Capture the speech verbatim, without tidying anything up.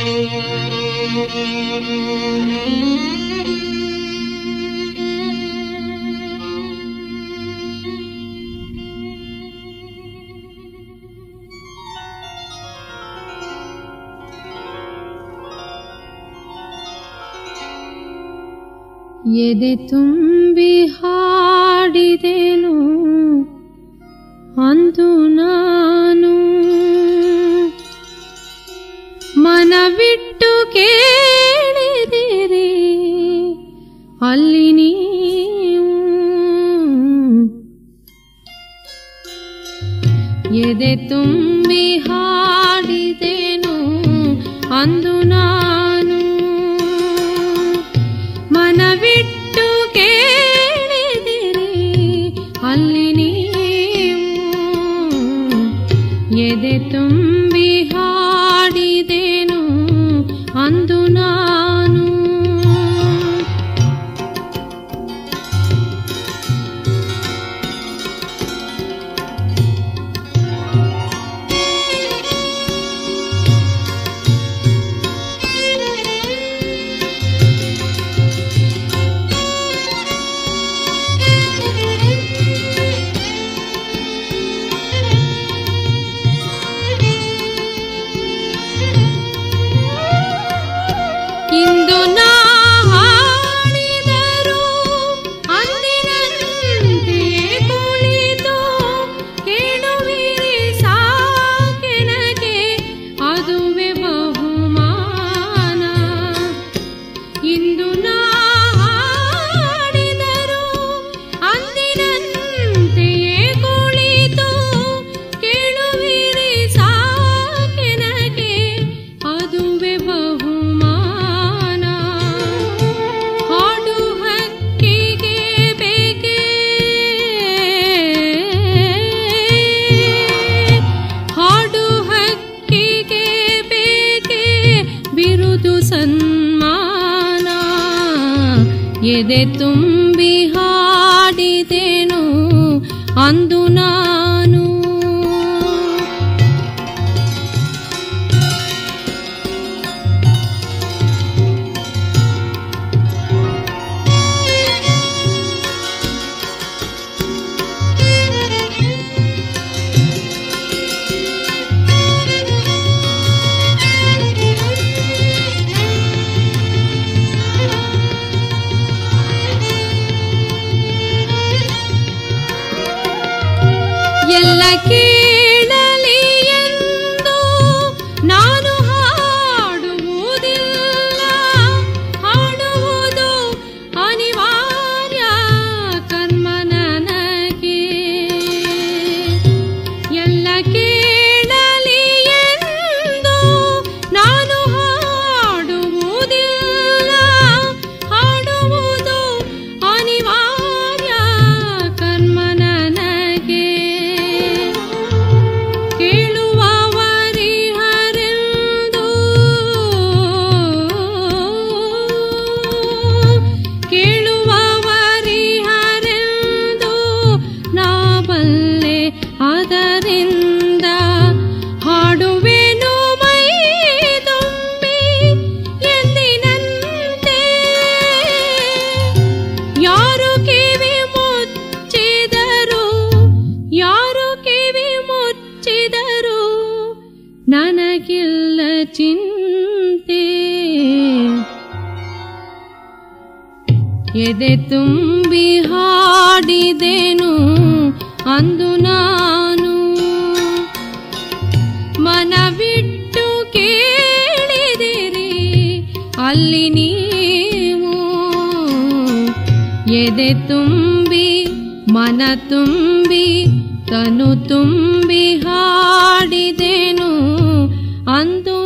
ಎದೆ ತುಂಬಿ ಹಾಡಿದೆನು ಅಂದು ನಾನು, ಮನವಿಟ್ಟು ಕೇಳಿದಿರಿ ಅಲ್ಲಿ ನೀವು. ಎದೆ ತುಂಬಿ ಹಾಡಿದೆನು ಅಂದು ನಾನು, ಮನವಿಟ್ಟು ಕೇಳಿದಿರಿ ಅಲ್ಲಿ ನೀವು. ಎದೆ ತುಂಬಿ ಹಾಡಿದೆನು ಅಂದು ನಾನು. ಇಂದು ನಾ ಹಾಡಿದರು ಅಂದಿನಂತೆಯೇ ಕುಳಿತು ಕೇಳುವಿರಿ ಸಾಕೆನಗೆ ಅದುವೇ ಬಹುಮಾನ. ಇಂದು ನಾ ಹಾಡಿದರು ಅಂದಿನಂತೆಯೇ ಕುಳಿತು ಕೇಳುವಿರಿ ಸಾಕೆನಗೆ ಅದುವೇ ಬಹುಮಾನ. ಸನ್ಮಾನ ಎದೆ ತುಂಬಿ ಹಾಡಿದೆನು ಅಂದು ನಾನು. ಎಲ್ಲ ಕೇಳಲಿ ಎಂದು ನಾನು ಹಾಡುವುದಿಲ್ಲ, ಹಾಡುವುದು ಅನಿವಾರ್ಯ ಕರ್ಮ ನನಗೆ. ಎಲ್ಲ ಕೇಳಲಿ ಎಂದು ನಾನು ಹಾಡುವುದಿಲ್ಲ, ಹಾಡುವುದು ಅನಿವಾರ್ಯ ಕರ್ಮ ನನಗೆ. ಕೇಳುವವರಿಹರೆಂದು ಕೇಳುವವರಿಹರೆಂದು ನಾ ಬಲ್ಲೆ, ಅದರಿಂದ ಹಾಡುವೆನು ಮೈ ತುಂಬಿ ಎಂದಿನಂತೆ. ಯಾರು ಕಿವಿ ಮುಚ್ಚಿದರು, ಯಾರು ಕಿವಿ ಮುಚ್ಚಿದರು ನನಗಿಲ್ಲ ಚಿಂತೆ. ಎದೆ ತುಂಬಿ ಹಾಡಿದೆನು ಅಂದು ನಾನು, ಮನವಿಟ್ಟು ಕೇಳಿದಿರಿ ಅಲ್ಲಿ ನೀವು. ಎದೆ ತುಂಬಿ ಮನ ತುಂಬಿ ತನು ತುಂಬಿ ಹಾಡಿದೆನು ಅಂದು